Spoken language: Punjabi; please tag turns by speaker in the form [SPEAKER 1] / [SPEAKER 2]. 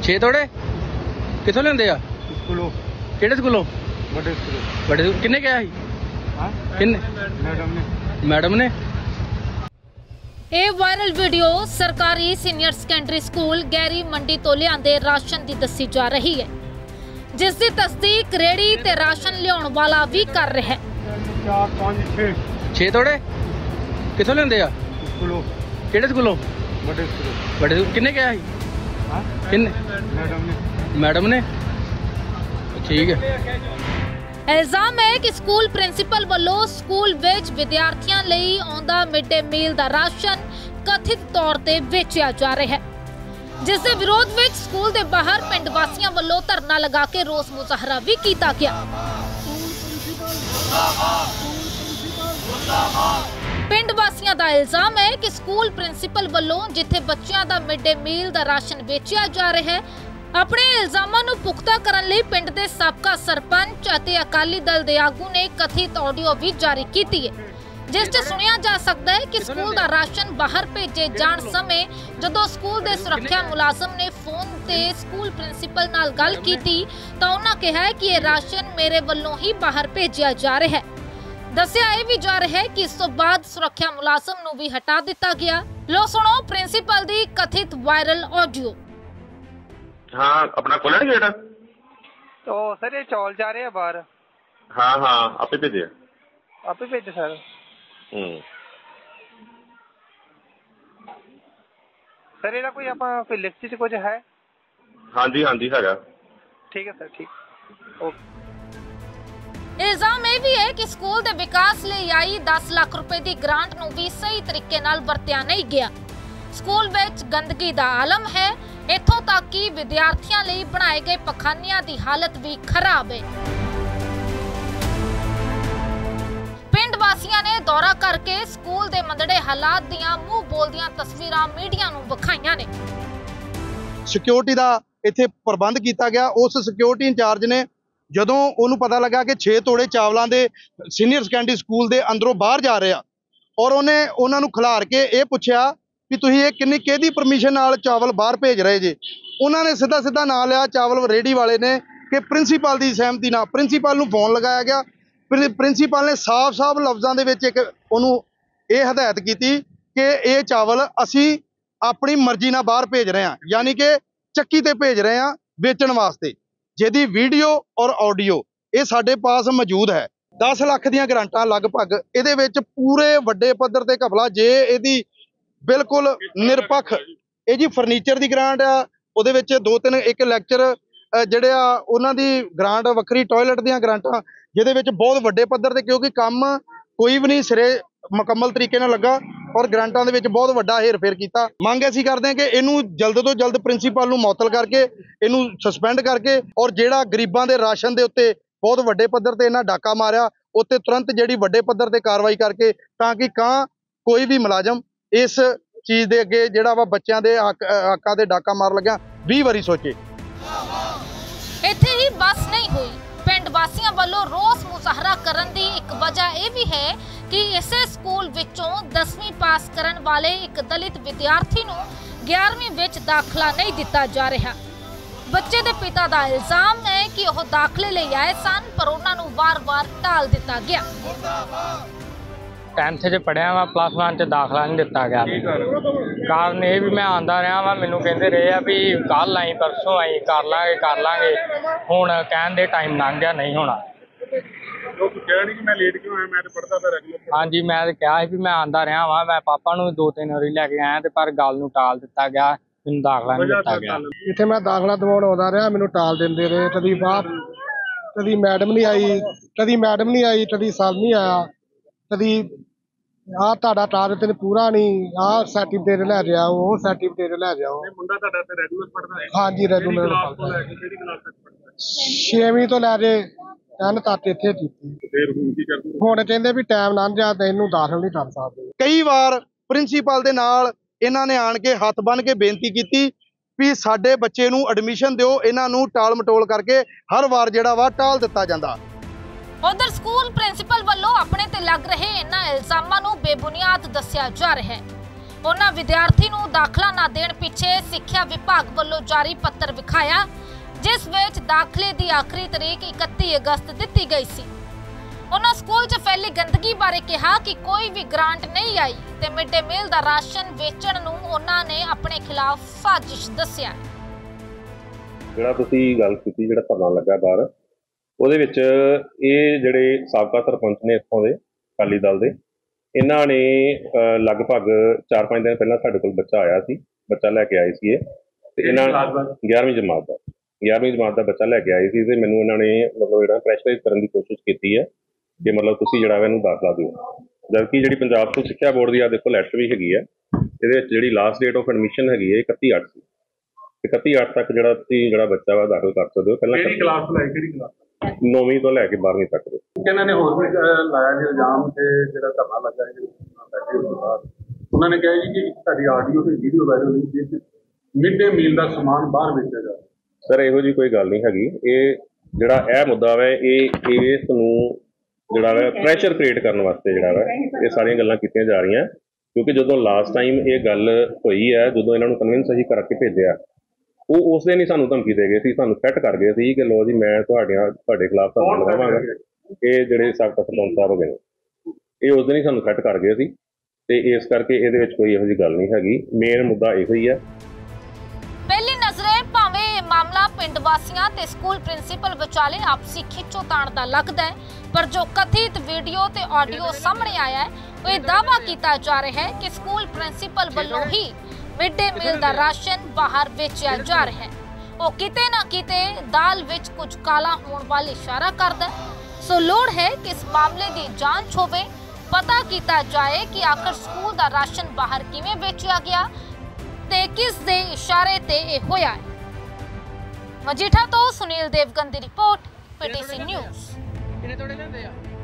[SPEAKER 1] 6 ਤੋੜੇ ਕਿੱਥੋਂ ਲੈਂਦੇ ਆ?
[SPEAKER 2] ਸਕੂਲੋਂ।
[SPEAKER 1] ਕਿਹੜੇ ਸਕੂਲੋਂ?
[SPEAKER 2] ਵੱਡੇ ਸਕੂਲੋਂ।
[SPEAKER 1] ਵੱਡੇ ਕਿੰਨੇ ਕਿਹਾ ਸੀ?
[SPEAKER 2] ਹਾਂ
[SPEAKER 1] ਕਿੰਨੇ? ਮੈਡਮ ਨੇ।
[SPEAKER 3] ਇਹ ਵਾਇਰਲ ਵੀਡੀਓ ਸਰਕਾਰੀ senior secondary school Gehri Mandi ਤੋਂ ਲਿਆਂਦੇ ਰਾਸ਼ਨ ਦੀ ਦੱਸੀ ਜਾ ਰਹੀ ਹੈ, ਜਿਸ ਦੀ ਤਸਦੀਕ ਰੇੜੀ ਤੇ ਰਾਸ਼ਨ ਲਿਆਉਣ ਵਾਲਾ ਵੀ ਕਰ ਰਿਹਾ ਹੈ।
[SPEAKER 2] 4 5 6
[SPEAKER 1] 6 ਤੋੜੇ ਕਿੱਥੋਂ ਲੈਂਦੇ ਆ?
[SPEAKER 2] ਸਕੂਲੋਂ।
[SPEAKER 1] ਕਿਹੜੇ ਸਕੂਲੋਂ?
[SPEAKER 2] ਵੱਡੇ ਸਕੂਲੋਂ।
[SPEAKER 1] ਵੱਡੇ ਕਿੰਨੇ ਕਿਹਾ ਸੀ?
[SPEAKER 2] ਹਾਂ
[SPEAKER 1] ਕਿੰਨੇ? ਮੈਡਮ ਨੇ। ਠੀਕ ਹੈ।
[SPEAKER 3] ਇਲਜ਼ਾਮ ਹੈ ਕਿ ਸਕੂਲ ਪ੍ਰਿੰਸੀਪਲ ਵੱਲੋਂ ਸਕੂਲ ਵਿੱਚ ਵਿਦਿਆਰਥੀਆਂ ਲਈ ਆਉਂਦਾ ਮਿਡ ਡੇ ਮੀਲ ਦਾ ਰਾਸ਼ਨ ਕਥਿਤ ਤੌਰ ਤੇ ਵੇਚਿਆ ਜਾ ਰਿਹਾ ਹੈ, ਜਿਸ ਦੇ ਵਿਰੋਧ ਵਿੱਚ ਸਕੂਲ ਦੇ ਬਾਹਰ ਪਿੰਡ ਵਾਸੀਆਂ ਵੱਲੋਂ ਧਰਨਾ ਲਗਾ ਕੇ ਰੋਸ ਮੁਜ਼ਾਹਰਾ ਵੀ ਕੀਤਾ ਗਿਆ। ਪਿੰਡ ਵਾਸੀਆਂ ਦਾ ਇਲਜ਼ਾਮ ਹੈ ਕਿ ਸਕੂਲ ਪ੍ਰਿੰਸੀਪਲ ਵੱਲੋਂ ਜਿੱਥੇ ਬੱਚਿਆਂ ਦਾ ਮਿਡ ਡੇ ਮੀਲ ਦਾ ਰਾਸ਼ਨ ਵੇਚਿਆ ਜਾ ਰਿਹਾ ਹੈ, ਆਪਣੇ ਇਲਜ਼ਾਮਾਂ ਨੂੰ ਪੁਖਤਾ ਕਰਨ ਲਈ ਪਿੰਡ ਦੇ ਸਾਬਕਾ ਸਰਪੰਚ ਅਤੇ ਅਕਾਲੀ ਦਲ ਦੇ ਆਗੂ ਨੇ ਕਥਿਤ ਆਡੀਓ ਵੀ ਜਾਰੀ ਕੀਤੀ ਹੈ, ਜਿਸ 'ਚ ਸੁਣਿਆ ਜਾ ਸਕਦਾ ਹੈ ਕਿ ਸਕੂਲ ਦਾ ਰਾਸ਼ਨ ਬਾਹਰ ਭੇਜੇ ਜਾਣ ਸਮੇਂ ਜਦੋਂ ਸਕੂਲ ਦੇ ਸੁਰੱਖਿਆ ਮੁਲਾਜ਼ਮ ਨੇ ਫੋਨ ਤੇ ਸਕੂਲ ਪ੍ਰਿੰਸੀਪਲ ਨਾਲ ਗੱਲ ਕੀਤੀ ਤਾਂ ਉਹਨਾਂ ਕਿਹਾ ਕਿ ਇਹ ਰਾਸ਼ਨ ਮੇਰੇ ਵੱਲੋਂ ਹੀ ਬਾਹਰ ਭੇਜਿਆ ਜਾ ਰਿਹਾ ਹੈ। ਦੱਸਿਆ ਇਹ ਵੀ ਜਾ ਰਿਹਾ ਹੈ ਕਿ ਇਸ ਤੋਂ ਬਾਅਦ ਸੁਰੱਖਿਆ ਮੁਲਾਜ਼ਮ ਨੂੰ ਵੀ ਹਟਾ ਦਿੱਤਾ ਗਿਆ। ਲੋ ਸੁਣੋ ਪ੍ਰਿੰਸੀਪਲ ਦੀ ਕਥਿਤ ਵਾਇਰਲ ਆਡੀਓ।
[SPEAKER 4] हाँ अपना खोला ना गेट?
[SPEAKER 5] तो सर ये चौल जा रहे हैं बाहर।
[SPEAKER 4] हाँ हाँ आपे भेजे।
[SPEAKER 5] आपे भेजे सर। सर ਇਹਦਾ ਕੋਈ ਆਪਾਂ ਕੋਈ ਲਿਖਤੀ ਚ ਕੁਝ ਹੈ?
[SPEAKER 4] ਹਾਂਜੀ ਹੈਗਾ।
[SPEAKER 5] ਠੀਕ ਹੈ ਸਰ, ਠੀਕ ਓਕੇ।
[SPEAKER 3] ਇਲਜ਼ਾਮ ਇਹ ਵੀ ਹੈ ਕਿ ਸਕੂਲ ਦੇ ਵਿਕਾਸ ਲਈ ਆਈ 10 ਲੱਖ ਰੁਪਏ ਦੀ ਗ੍ਰਾਂਟ ਨੂੰ ਵੀ ਸਹੀ ਤਰੀਕੇ ਨਾਲ ਵਰਤਿਆ ਨਹੀਂ ਗਿਆ। ਸਕੂਲ ਵਿੱਚ ਗੰਦਗੀ ਦਾ ਆਲਮ ਹੈ, ਇੱਥੋਂ ਤੱਕ ਕਿ ਵਿਦਿਆਰਥੀਆਂ ਲਈ ਬਣਾਏ ਗਏ ਪਖਾਨਿਆਂ ਦੀ ਹਾਲਤ ਵੀ ਖਰਾਬ ਹੈ। ਪਿੰਡ ਵਾਸੀਆਂ ਨੇ ਦੌਰਾ ਕਰਕੇ ਸਕੂਲ ਦੇ ਮੰਦੜੇ ਹਾਲਾਤ ਦੀਆਂ ਮੂੰਹ ਬੋਲਦੀਆਂ ਤਸਵੀਰਾਂ ਮੀਡੀਆ ਨੂੰ ਵਿਖਾਈਆਂ ਨੇ।
[SPEAKER 6] ਸਿਕਿਉਰਿਟੀ ਦਾ ਇੱਥੇ ਪ੍ਰਬੰਧ ਕੀਤਾ ਗਿਆ। ਉਸ ਸਿਕਿਉਰਿਟੀ ਇੰਚਾਰਜ ਨੇ ਜਦੋਂ ਉਹਨੂੰ ਪਤਾ ਲੱਗਾ ਕਿ 6 ਤੋੜੇ ਚਾਵਲਾਂ ਦੇ ਸੀਨੀਅਰ ਸੈਕੰਡਰੀ ਸਕੂਲ ਦੇ ਅੰਦਰੋਂ ਬਾਹਰ ਜਾ ਰਹੇ ਆ, ਔਰ ਉਹਨੇ ਉਹਨਾਂ ਨੂੰ ਖਿਲਾਰ ਕੇ ਇਹ ਪੁੱਛਿਆ ਵੀ ਤੁਸੀਂ ਇਹ ਕਿਹਦੀ ਪਰਮਿਸ਼ਨ ਨਾਲ ਚਾਵਲ ਬਾਹਰ ਭੇਜ ਰਹੇ ਜੇ। ਉਹਨਾਂ ਨੇ ਸਿੱਧਾ ਨਾਂ ਲਿਆ ਚਾਵਲ ਰੇੜੀ ਵਾਲੇ ਨੇ ਕਿ ਪ੍ਰਿੰਸੀਪਲ ਦੀ ਸਹਿਮਤੀ ਨਾਲ। ਪ੍ਰਿੰਸੀਪਲ ਨੂੰ ਫੋਨ ਲਗਾਇਆ ਗਿਆ। ਪ੍ਰਿੰਸੀਪਲ ਨੇ ਸਾਫ਼ ਲਫ਼ਜ਼ਾਂ ਦੇ ਵਿੱਚ ਇੱਕ ਉਹਨੂੰ ਇਹ ਹਦਾਇਤ ਕੀਤੀ ਕਿ ਇਹ ਚਾਵਲ ਅਸੀਂ ਆਪਣੀ ਮਰਜ਼ੀ ਨਾਲ ਬਾਹਰ ਭੇਜ ਰਹੇ ਹਾਂ, ਯਾਨੀ ਕਿ ਚੱਕੀ ਤੇ ਭੇਜ ਰਹੇ ਹਾਂ ਵੇਚਣ ਵਾਸਤੇ, ਜਿਹਦੀ ਵੀਡੀਓ ਔਰ ਆਡੀਓ ਇਹ ਸਾਡੇ ਪਾਸ ਮੌਜੂਦ ਹੈ। 10 ਲੱਖ ਦੀਆਂ ਗ੍ਰਾਂਟਾਂ ਲਗਭਗ ਇਹਦੇ ਵਿੱਚ ਪੂਰੇ ਵੱਡੇ ਪੱਧਰ ਤੇ ਘਪਲਾ। ਜੇ ਇਹਦੀ ਬਿਲਕੁਲ ਨਿਰਪੱਖ ਇਹ ਜੀ ਫਰਨੀਚਰ ਦੀ ਗ੍ਰਾਂਟ ਆ, ਉਹਦੇ ਵਿੱਚ 2-3 ਇੱਕ ਲੈਕਚਰ ਜਿਹੜੇ ਆ ਉਹਨਾਂ ਦੀ ਗ੍ਰਾਂਟ ਵੱਖਰੀ, ਟਾਇਲਟ ਦੀਆਂ ਗ੍ਰਾਂਟਾਂ, ਜਿਹਦੇ ਵਿੱਚ ਬਹੁਤ ਵੱਡੇ ਪੱਧਰ ਤੇ, ਕਿਉਂਕਿ ਕੰਮ ਕੋਈ ਵੀ ਨਹੀਂ ਸਿਰੇ ਮੁਕੰਮਲ ਤਰੀਕੇ ਨਾਲ ਲੱਗਾ ਔਰ ਗ੍ਰਾਂਟਾਂ ਦੇ ਵਿੱਚ ਬਹੁਤ ਵੱਡਾ ਹੇਰ-ਫੇਰ ਕੀਤਾ। ਮੰਗ ਅਸੀਂ ਕਰਦੇ ਹਾਂ ਕਿ ਇਹਨੂੰ ਜਲਦ ਤੋਂ ਜਲਦ ਪ੍ਰਿੰਸੀਪਲ ਨੂੰ ਮੁਅੱਤਲ ਕਰਕੇ ਇਹਨੂੰ ਸਸਪੈਂਡ ਕਰਕੇ, ਔਰ ਜਿਹੜਾ ਗਰੀਬਾਂ ਦੇ ਰਾਸ਼ਨ ਦੇ ਉੱਤੇ ਬਹੁਤ ਵੱਡੇ ਪੱਧਰ ਤੇ ਇਹਨਾਂ ਡਾਕਾ ਮਾਰਿਆ ਉੱਤੇ ਤੁਰੰਤ ਜਿਹੜੀ ਵੱਡੇ ਪੱਧਰ ਤੇ ਕਾਰਵਾਈ ਕਰਕੇ, ਤਾਂ ਕਿ ਕੋਈ ਵੀ ਮੁਲਾਜ਼ਮ ਇਸ ਚੀਜ਼ ਦੇ ਅੱਗੇ ਜਿਹੜਾ ਵਾ ਬੱਚਿਆਂ ਦੇ ਹੱਕਾਂ ਦੇ ਡਾਕਾ ਮਾਰ ਲੱਗਿਆ 20 ਵਾਰੀ ਸੋਚੇ।
[SPEAKER 3] ਇੱਥੇ ਹੀ ਬਸ ਨਹੀਂ ਹੋਈ। ਪਿੰਡ ਵਾਸੀਆਂ ਵੱਲੋਂ ਰੋਸ ਮੁਜ਼ਾਹਰਾ ਕਰਨ ਦੀ ਇੱਕ ਵਜ੍ਹਾ ਇਹ ਵੀ ਹੈ ਕਿ ਇਸੇ ਸਕੂਲ ਵਿੱਚੋਂ 10ਵੀਂ ਪਾਸ ਕਰਨ ਵਾਲੇ ਇੱਕ ਦਲਿਤ ਵਿਦਿਆਰਥੀ ਨੂੰ 11ਵੀਂ ਵਿੱਚ ਦਾਖਲਾ ਨਹੀਂ ਦਿੱਤਾ ਜਾ ਰਿਹਾ। ਬੱਚੇ ਦੇ ਪਿਤਾ ਦਾ ਇਲਜ਼ਾਮ ਹੈ ਕਿ ਉਹ ਦਾਖਲੇ ਲਈ ਆਏ ਸਨ, ਪਰ ਉਹਨਾਂ ਨੂੰ ਵਾਰ-ਵਾਰ ਟਾਲ ਦਿੱਤਾ ਗਿਆ।
[SPEAKER 7] 10th 'ਚ ਪੜ੍ਹਿਆ ਵਾ, +1 'ਚ ਦਾਖਲਾ ਨਹੀਂ ਦਿੱਤਾ ਗਿਆ। ਕਾਰਨ ਇਹ ਵੀ ਮੈਂ ਆਉਂਦਾ ਰਿਹਾ ਵਾ, ਮੈਨੂੰ ਕਹਿੰਦੇ ਰਹੇ ਆ ਵੀ ਕੱਲ੍ਹ ਆਈ ਪਰਸੋਂ ਆਈ, ਕਰ ਲਾਂਗੇ। ਹੁਣ ਕਹਿਣ ਦੇ ਟਾਈਮ ਲੰਘ ਗਿਆ, ਨਹੀਂ ਹੋਣਾ। ਹਾਂਜੀ ਮੈਂ ਤਾਂ ਕਿਹਾ ਸੀ ਵੀ ਮੈਂ ਆਉਂਦਾ ਰਿਹਾ ਵਾ, ਮੈਂ ਪਾਪਾ ਨੂੰ 2-3 ਵਾਰੀ ਲੈ ਕੇ ਆਇਆ ਤੇ ਪਰ ਗੱਲ ਨੂੰ ਟਾਲ ਦਿੱਤਾ ਗਿਆ, ਮੈਨੂੰ ਦਾਖਲਾ ਨਹੀਂ ਦਿੱਤਾ ਗਿਆ।
[SPEAKER 8] ਇੱਥੇ ਮੈਂ ਦਾਖਲਾ ਦਿਵਾਉਣ ਆਉਂਦਾ ਰਿਹਾ, ਮੈਨੂੰ ਟਾਲ ਦਿੰਦੇ ਰਹੇ। ਕਦੀ ਮੈਡਮ ਨਹੀਂ ਆਈ, ਕਦੀ ਸਰ ਨਹੀਂ ਆਇਆ, ਕਦੀ ਆਹ ਤੁਹਾਡਾ ਟਾਰਗੇਟ ਤੇ ਪੂਰਾ ਨਹੀਂ, ਆਹ ਸਰਟੀਫਿਕੇਟ ਲੈ ਜਾਓ, ਉਹ ਸਰਟੀਫਿਕੇਟ ਲੈ ਜਾਓ। ਮੁੰਡਾ ਤੁਹਾਡਾ ਤੇ ਰੈਗੂਲਰ ਪੜ੍ਹਦਾ ਹੈ? ਹਾਂਜੀ ਰੈਗੂਲਰ ਪੜ੍ਹਦਾ ਹੈ। ਕਿਹੜੀ ਕਲਾਸ ਤੱਕ ਪੜ੍ਹਦਾ? 6ਵੀਂ ਤੋਂ ਲੈ ਕੇ 10 ਤੱਕ ਇੱਥੇ ਕੀਤੀ। ਫਿਰ ਹੁਣ ਕੀ ਕਰਦੇ? ਹੁਣ ਕਹਿੰਦੇ ਵੀ ਟਾਈਮ ਲੰਘ ਜਾ ਤੇ ਇਹਨੂੰ ਦਾਖਲ ਨਹੀਂ ਕਰ ਸਕਦੇ।
[SPEAKER 6] ਕਈ ਵਾਰ ਪ੍ਰਿੰਸੀਪਲ ਦੇ ਨਾਲ ਇਹਨਾਂ ਨੇ ਆਣ ਕੇ ਹੱਥ ਬੰਨ੍ਹ ਕੇ ਬੇਨਤੀ ਕੀਤੀ ਵੀ ਸਾਡੇ ਬੱਚੇ ਨੂੰ ਐਡਮਿਸ਼ਨ ਦਿਓ, ਇਹਨਾਂ ਨੂੰ ਟਾਲ ਮਟੋਲ ਕਰਕੇ ਹਰ ਵਾਰ ਜਿਹੜਾ ਵਾ ਟਾਲ ਦਿੱਤਾ ਜਾਂਦਾ।
[SPEAKER 3] ਉਧਰ ਸਕੂਲ ਪ੍ਰਿੰਸੀਪਲ ਵੱਲੋਂ ਆਪਣੇ ਤੇ ਲੱਗ ਰਹੇ ਇਹਨਾਂ ਇਲਜ਼ਾਮਾਂ ਨੂੰ ਬੇਬੁਨਿਆਦ ਦੱਸਿਆ ਜਾ ਰਿਹਾ ਹੈ। ਉਹਨਾਂ ਵਿਦਿਆਰਥੀ ਨੂੰ ਦਾਖਲਾ ਨਾ ਦੇਣ ਪਿੱਛੇ ਸਿੱਖਿਆ ਵਿਭਾਗ ਵੱਲੋਂ ਜਾਰੀ ਪੱਤਰ ਵਿਖਾਇਆ, ਜਿਸ ਵਿੱਚ ਦਾਖਲੇ ਦੀ ਆਖਰੀ ਤਰੀਕ 31 ਅਗਸਤ ਦਿੱਤੀ ਗਈ ਸੀ। ਉਹਨਾਂ ਸਕੂਲ 'ਚ ਫੈਲੀ ਗੰਦਗੀ ਬਾਰੇ ਕਿਹਾ ਕਿ ਕੋਈ ਵੀ ਗ੍ਰਾਂਟ ਨਹੀਂ ਆਈ ਤੇ ਮਿਡ ਡੇ ਮੀਲ ਦਾ ਰਾਸ਼ਨ ਵੇਚਣ ਨੂੰ ਉਹਨਾਂ ਨੇ ਆਪਣੇ ਖਿਲਾਫ ਸਾਜ਼ਿਸ਼ ਦੱਸਿਆ।
[SPEAKER 4] ਜਿਹੜਾ ਤੁਸੀਂ ਗੱਲ ਕੀਤੀ, ਜਿਹੜਾ ਧਰਨਾ ਲੱਗਾ ਬਾਹਰ, ਉਹਦੇ ਵਿੱਚ ਇਹ ਜਿਹੜੇ ਸਾਬਕਾ ਸਰਪੰਚ ਨੇ ਇੱਥੋਂ ਦੇ ਅਕਾਲੀ ਦਲ ਦੇ, ਇਹਨਾਂ ਨੇ ਲਗਭਗ 4-5 ਦਿਨ ਪਹਿਲਾਂ ਸਾਡੇ ਕੋਲ ਬੱਚਾ ਆਇਆ ਸੀ, ਬੱਚਾ ਲੈ ਕੇ ਆਏ ਸੀ ਇਹ, ਤੇ ਇਹਨਾਂ 11ਵੀਂ ਜਮਾਤ ਦਾ ਬੱਚਾ ਲੈ ਕੇ ਆਏ ਸੀ ਤੇ ਮੈਨੂੰ ਇਹਨਾਂ ਨੇ ਮਤਲਬ ਜਿਹੜਾ ਪ੍ਰੈਸ਼ਰਾਈਜ਼ ਕਰਨ ਦੀ ਕੋਸ਼ਿਸ਼ ਕੀਤੀ ਹੈ ਕਿ ਮਤਲਬ ਤੁਸੀਂ ਜਿਹੜਾ ਵਾ ਇਹਨੂੰ ਦਾਖਲਾ ਦਿਓ, ਜਦਕਿ ਜਿਹੜੀ ਪੰਜਾਬ ਤੋਂ ਸਿੱਖਿਆ ਬੋਰਡ ਦੀ ਆ ਦੇਖੋ ਲੈਟਰ ਵੀ ਹੈਗੀ ਹੈ, ਇਹਦੇ ਵਿੱਚ ਜਿਹੜੀ ਲਾਸਟ ਡੇਟ ਆਫ ਐਡਮਿਸ਼ਨ ਹੈਗੀ ਹੈ 31/8 ਸੀ। 31/8 ਤੱਕ ਜਿਹੜਾ ਤੁਸੀਂ ਜਿਹੜਾ ਬੱਚਾ ਵਾ ਦਾਖਲ ਕਰ ਸਕਦੇ ਹੋ। ਪਹਿਲਾਂ ਕਿਹੜੀ ਕਲਾਸ ਤੋਂ ਲੈ ਕੇ 9ਵੀਂ ਤੋਂ ਲੈ ਕੇ 12ਵੀਂ ਤੱਕ ਦੇ।
[SPEAKER 2] ਇਹਨਾਂ ਨੇ ਹੋਰ ਵੀ ਲਾਇਆ ਜੀ ਇਲਜ਼ਾਮ ਤੇ ਜਿਹੜਾ ਧਰਨਾ ਲੱਗਾ ਹੈ ਉਹਨਾਂ ਨੇ ਕਿਹਾ ਜੀ ਕਿ ਸਾਡੀ ਆਡੀਓ ਤੇ ਵੀਡੀਓ ਵਾਇਰਲ ਹੋਈ ਜਿਸ ਮਿਡ ਡੇ ਮੀਲ ਦਾ ਸਮਾਨ ਬਾਹਰ ਵੇਚਿਆ ਜਾ ਰਿਹਾ।
[SPEAKER 4] ਸਰ ਇਹੋ ਜਿਹੀ ਕੋਈ ਗੱਲ ਨਹੀਂ ਹੈਗੀ। ਇਹ ਜਿਹੜਾ ਇਹ ਮੁੱਦਾ ਵਾ ਇਹ ਇਸ ਨੂੰ ਜਿਹੜਾ ਵਾ ਪ੍ਰੈਸ਼ਰ ਕ੍ਰੀਏਟ ਕਰਨ ਵਾਸਤੇ ਜਿਹੜਾ ਵਾ ਇਹ ਸਾਰੀਆਂ ਗੱਲਾਂ ਕੀਤੀਆਂ ਜਾ ਰਹੀਆਂ, ਕਿਉਂਕਿ ਜਦੋਂ ਲਾਸਟ ਟਾਈਮ ਇਹ ਗੱਲ ਹੋਈ ਹੈ, ਜਦੋਂ ਇਹਨਾਂ ਨੂੰ ਕਨਵਿੰਸ ਅਸੀਂ ਕਰਕੇ ਭੇਜਿਆ, ਉਹ ਉਸ ਦਿਨ ਹੀ ਸਾਨੂੰ ਧਮਕੀ ਦੇ ਗਏ ਸੀ, ਸਾਨੂੰ ਸੈੱਟ ਕਰ ਗਏ ਸੀ ਕਿ ਲੋ ਜੀ ਮੈਂ ਤੁਹਾਡੇ ਖਿਲਾਫ ਧਰਨਾ ਲਗਾਵਾਂਗਾ। ਇਹ ਜਿਹੜੇ ਸਾਬਕਾ ਸਰਪੰਚ ਸਾਹਿਬ ਹੋ ਗਏ ਨੇ, ਇਹ ਉਸ ਦਿਨ ਹੀ ਸਾਨੂੰ ਸੈੱਟ ਕਰ ਗਏ ਸੀ ਤੇ ਇਸ ਕਰਕੇ ਇਹਦੇ ਵਿੱਚ ਕੋਈ ਇਹੋ ਜਿਹੀ ਗੱਲ ਨਹੀਂ ਹੈਗੀ। ਮੇਨ ਮੁੱਦਾ ਇਹੋ ਹੀ ਹੈ।
[SPEAKER 3] ਪਹਿਲੀ ਨਜ਼ਰੇ ਭਾਵੇਂ ਇਹ ਮਾਮਲਾ ਪਿੰਡ ਵਾਸੀਆਂ ਤੇ ਸਕੂਲ ਪ੍ਰਿੰਸੀਪਲ ਵਿਚਾਲੇ ਆਪਸੀ ਖਿੱਚੋਤਾਣ ਦਾ ਲੱਗਦਾ ਹੈ, ਪਰ ਜੋ ਕਥਿਤ ਵੀਡੀਓ ਤੇ ਆਡੀਓ ਸਾਹਮਣੇ ਆਇਆ ਹੈ, ਉਹ ਇਹ ਦਾਅਵਾ ਕੀਤਾ ਜਾ ਰਿਹਾ ਹੈ ਕਿ ਸਕੂਲ ਪ੍ਰਿੰਸੀਪਲ ਵੱਲੋਂ ਹੀ ਮਿਡ ਡੇ ਮੀਲ ਦਾ ਰਾਸ਼ਨ ਬਾਹਰ ਵੇਚਿਆ ਜਾ ਰਿਹਾ ਹੈ। ਉਹ ਕਿਤੇ ਨਾ ਕਿਤੇ ਦਾਲ ਵਿੱਚ ਕੁਝ ਕਾਲਾ ਹੋਣ ਵੱਲ ਇਸ਼ਾਰਾ ਕਰਦਾ ਹੈ। ਸੋ ਲੋੜ ਹੈ ਕਿ ਇਸ ਮਾਮਲੇ ਦੀ ਜਾਂਚ ਹੋਵੇ, ਪਤਾ ਕੀਤਾ ਜਾਏ ਕਿ ਆਖਰ ਸਕੂਲ ਦਾ ਰਾਸ਼ਨ ਬਾਹਰ ਕਿਵੇਂ ਵੇਚਿਆ ਗਿਆ ਤੇ ਕਿਸ ਦੇ ਇਸ਼ਾਰੇ ਤੇ ਇਹ ਹੋਇਆ ਹੈ। ਮਜੀਠਾ ਤੋਂ ਸੁਨੀਲ ਦੇਵਗਨ ਦੀ ਰਿਪੋਰਟ, PTC ਨਿਊਜ਼।
[SPEAKER 1] ਕਿੰਨੇ ਤੋੜੇ ਲੈਂਦੇ ਆ?